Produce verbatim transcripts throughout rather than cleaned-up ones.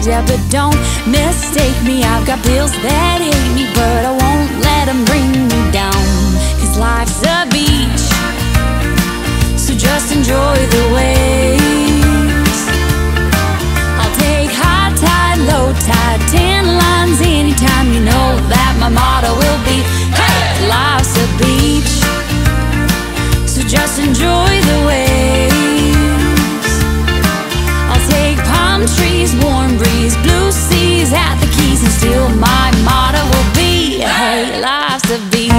stars, yeah, but don't mistake me. I've got bills that hate me, but I won't let them bring me down. Cause life's a beach, so just enjoy the waves. I'll take high tide, low tide, tan lines anytime. You know that my motto will be, hey, life's a beach, so just enjoy the waves. I'll take palm trees, warm breeze, blue seas at the keys, and still my motto will be, hey, life's a beach.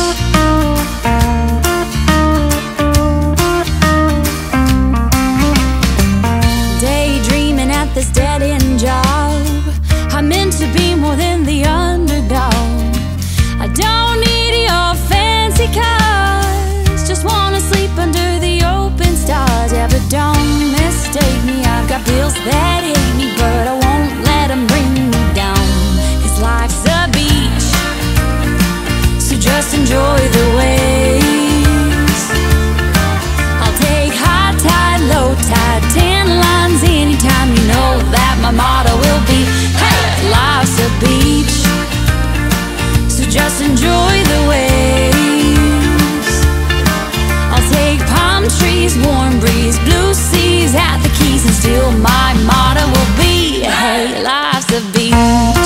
Daydreaming at this dead-end job, I'm meant to be more than the underdog. I don't need your fancy cars, just wanna sleep under the open stars. Yeah, but don't mistake me, I've got bills that hate me, but I won't let them bring me down. Cause life's a beach, so just enjoy the waves. I'll take high tide, low tide, tan lines anytime. You know that my motto will be, hey, life's a beach, so just enjoy the waves. I'll take palm trees, warm breeze, blue seas at the keys, and still my motto will be, hey, life's a beach.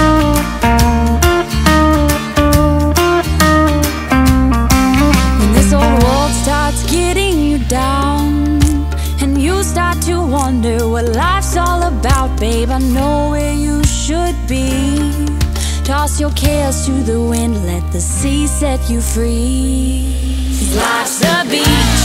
When this old world starts getting you down, and you start to wonder what life's all about, babe, I know where you should be. Toss your cares to the wind, let the sea set you free. Life's a beach,